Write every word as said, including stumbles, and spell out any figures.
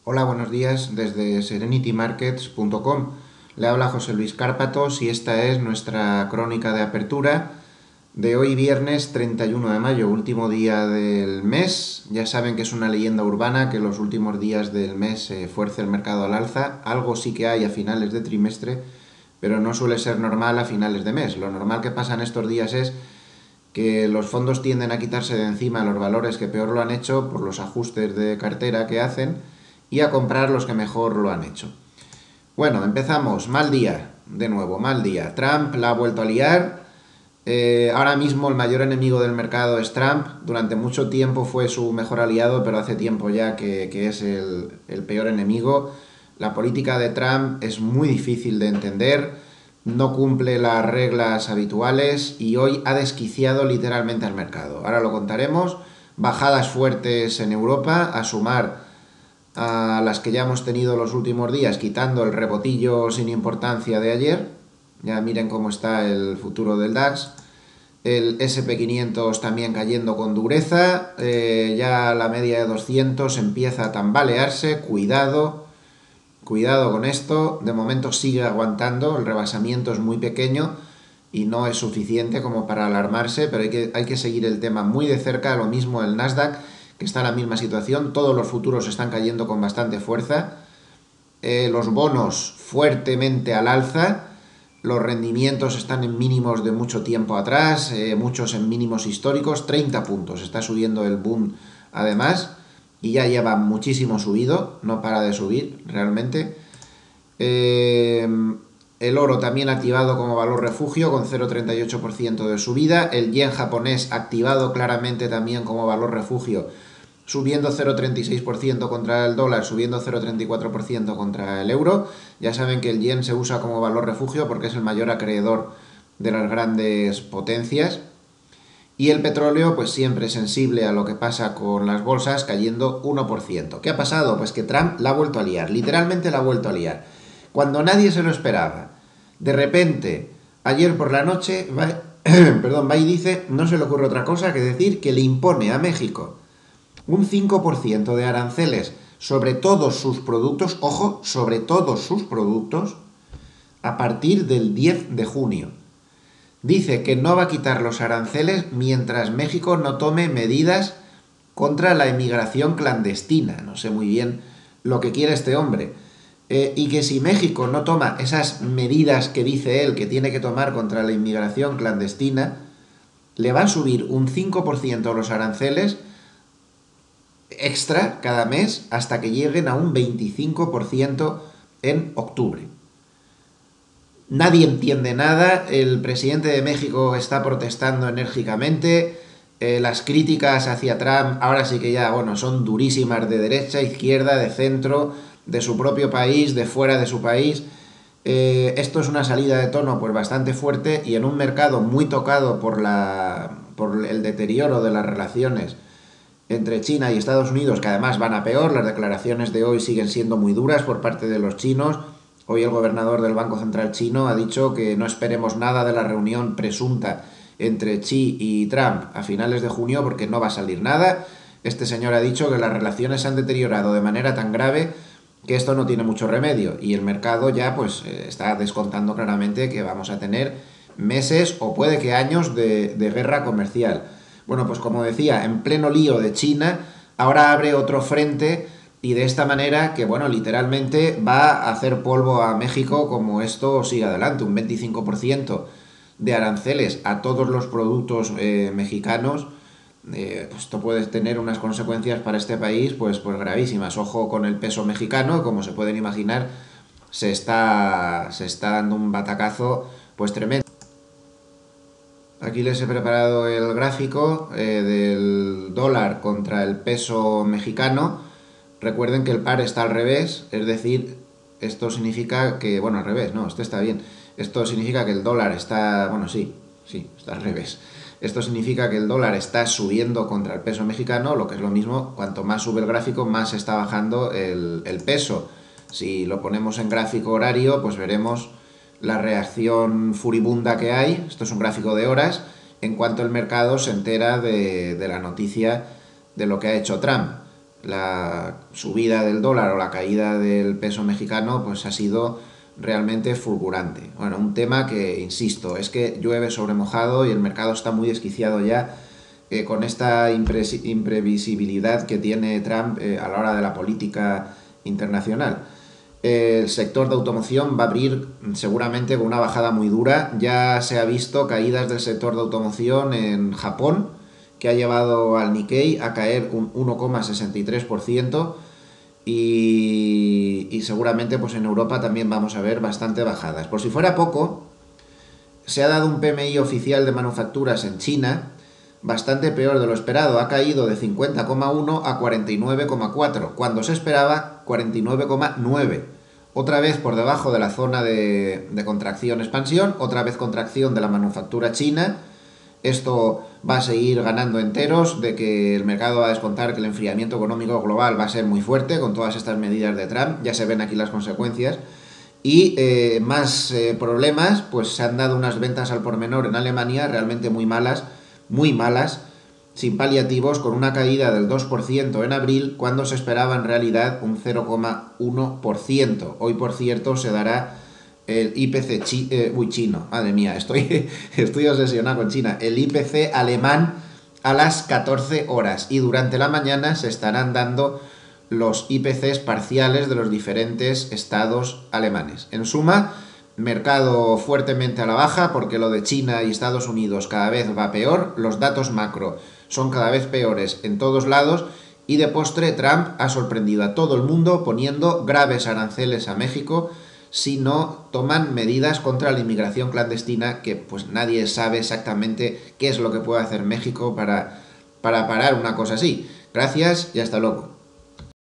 Hola, buenos días desde serenity markets punto com. Le habla José Luis Cárpatos y esta es nuestra crónica de apertura de hoy viernes treinta y uno de mayo, último día del mes. Ya saben que es una leyenda urbana que los últimos días del mes se fuerce el mercado al alza. Algo sí que hay a finales de trimestre, pero no suele ser normal a finales de mes. Lo normal que pasa en estos días es que los fondos tienden a quitarse de encima los valores que peor lo han hecho por los ajustes de cartera que hacen y a comprar los que mejor lo han hecho. Bueno, empezamos. Mal día, de nuevo, mal día. Trump la ha vuelto a liar. Eh, ahora mismo el mayor enemigo del mercado es Trump. Durante mucho tiempo fue su mejor aliado, pero hace tiempo ya que, que es el, el peor enemigo. La política de Trump es muy difícil de entender. No cumple las reglas habituales y hoy ha desquiciado literalmente al mercado. Ahora lo contaremos. Bajadas fuertes en Europa, a sumar a las que ya hemos tenido los últimos días, quitando el rebotillo sin importancia de ayer. Ya miren cómo está el futuro del DAX. El ese and pe quinientos también cayendo con dureza. Eh, ya la media de doscientos empieza a tambalearse. Cuidado. Cuidado con esto, de momento sigue aguantando, el rebasamiento es muy pequeño y no es suficiente como para alarmarse, pero hay que, hay que seguir el tema muy de cerca. Lo mismo el Nasdaq, que está en la misma situación, todos los futuros están cayendo con bastante fuerza, eh, los bonos fuertemente al alza, los rendimientos están en mínimos de mucho tiempo atrás, eh, muchos en mínimos históricos, treinta puntos, está subiendo el Bund además, y ya lleva muchísimo subido, no para de subir realmente. Eh, el oro también activado como valor refugio con cero coma treinta y ocho por ciento de subida. El yen japonés activado claramente también como valor refugio, subiendo cero coma treinta y seis por ciento contra el dólar, subiendo cero coma treinta y cuatro por ciento contra el euro. Ya saben que el yen se usa como valor refugio porque es el mayor acreedor de las grandes potencias. Y el petróleo, pues siempre sensible a lo que pasa con las bolsas, cayendo uno por ciento. ¿Qué ha pasado? Pues que Trump la ha vuelto a liar, literalmente la ha vuelto a liar. Cuando nadie se lo esperaba. De repente, ayer por la noche, va, perdón, va y dice, no se le ocurre otra cosa que decir que le impone a México un cinco por ciento de aranceles sobre todos sus productos, ojo, sobre todos sus productos, a partir del diez de junio. Dice que no va a quitar los aranceles mientras México no tome medidas contra la inmigración clandestina. No sé muy bien lo que quiere este hombre. Eh, y que si México no toma esas medidas que dice él que tiene que tomar contra la inmigración clandestina, le va a subir un cinco por ciento los aranceles extra cada mes hasta que lleguen a un veinticinco por ciento en octubre. Nadie entiende nada, el presidente de México está protestando enérgicamente, eh, las críticas hacia Trump ahora sí que ya, bueno, son durísimas de derecha, izquierda, de centro, de su propio país, de fuera de su país. Eh, esto es una salida de tono pues bastante fuerte y en un mercado muy tocado por, la, por el deterioro de las relaciones entre China y Estados Unidos, que además van a peor. Las declaraciones de hoy siguen siendo muy duras por parte de los chinos. Hoy el gobernador del Banco Central chino ha dicho que no esperemos nada de la reunión presunta entre Xi y Trump a finales de junio porque no va a salir nada. Este señor ha dicho que las relaciones se han deteriorado de manera tan grave que esto no tiene mucho remedio y el mercado ya pues está descontando claramente que vamos a tener meses o puede que años de, de guerra comercial. Bueno, pues como decía, en pleno lío de China, ahora abre otro frente y de esta manera que, bueno, literalmente va a hacer polvo a México como esto sigue adelante. Un veinticinco por ciento de aranceles a todos los productos eh, mexicanos, eh, pues esto puede tener unas consecuencias para este país pues, pues gravísimas. Ojo con el peso mexicano, como se pueden imaginar, se está, se está dando un batacazo pues tremendo. Aquí les he preparado el gráfico eh, del dólar contra el peso mexicano. Recuerden que el par está al revés, es decir, esto significa que, bueno, al revés, no, esto está bien. Esto significa que el dólar está, bueno, sí, sí, está al revés. Esto significa que el dólar está subiendo contra el peso mexicano, lo que es lo mismo, cuanto más sube el gráfico, más está bajando el, el peso. Si lo ponemos en gráfico horario, pues veremos la reacción furibunda que hay. Esto es un gráfico de horas, en cuanto el mercado se entera de, de la noticia de lo que ha hecho Trump. la subida del dólar o la caída del peso mexicano pues ha sido realmente fulgurante. Bueno, un tema que, insisto, es que llueve sobre mojado y el mercado está muy desquiciado ya eh, con esta impre imprevisibilidad que tiene Trump eh, a la hora de la política internacional. El sector de automoción va a abrir seguramente con una bajada muy dura. Ya se ha visto caídas del sector de automoción en Japón, que ha llevado al Nikkei a caer un uno coma sesenta y tres por ciento y, y seguramente pues en Europa también vamos a ver bastante bajadas. Por si fuera poco, se ha dado un P M I oficial de manufacturas en China bastante peor de lo esperado. Ha caído de cincuenta coma uno a cuarenta y nueve coma cuatro, cuando se esperaba cuarenta y nueve coma nueve. Otra vez por debajo de la zona de, de contracción-expansión, otra vez contracción de la manufactura china. Esto va a seguir ganando enteros de que el mercado va a descontar que el enfriamiento económico global va a ser muy fuerte con todas estas medidas de Trump. Ya se ven aquí las consecuencias. Y eh, más eh, problemas, pues se han dado unas ventas al por menor en Alemania realmente muy malas, muy malas, sin paliativos, con una caída del dos por ciento en abril, cuando se esperaba en realidad un cero coma uno por ciento. Hoy, por cierto, se dará el I P C chi, eh, uy, chino, madre mía, estoy, estoy obsesionado con China, el I P C alemán a las catorce horas, y durante la mañana se estarán dando los I P Cs parciales de los diferentes estados alemanes. En suma, mercado fuertemente a la baja porque lo de China y Estados Unidos cada vez va peor, los datos macro son cada vez peores en todos lados y de postre Trump ha sorprendido a todo el mundo poniendo graves aranceles a México si no toman medidas contra la inmigración clandestina, que pues nadie sabe exactamente qué es lo que puede hacer México para, para parar una cosa así. Gracias y hasta luego.